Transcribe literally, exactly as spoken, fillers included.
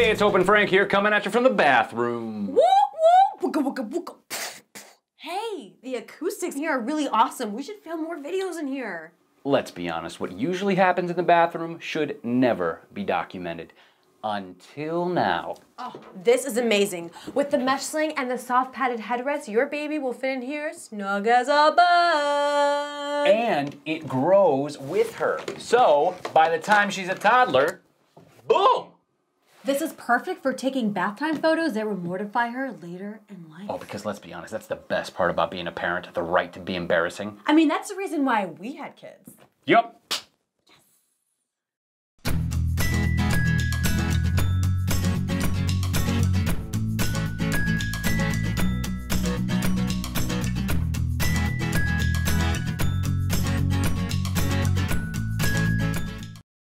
Hey, it's Open Frank here, coming at you from the bathroom. Woo woo! Wooga wooga wooga. Hey, the acoustics here are really awesome. We should film more videos in here. Let's be honest, what usually happens in the bathroom should never be documented. Until now. Oh, this is amazing. With the mesh sling and the soft padded headrest, your baby will fit in here snug as a bug. And it grows with her. So, by the time she's a toddler, boom! This is perfect for taking bath time photos that will mortify her later in life. Oh, because let's be honest, that's the best part about being a parent, the right to be embarrassing. I mean, that's the reason why we had kids. Yup.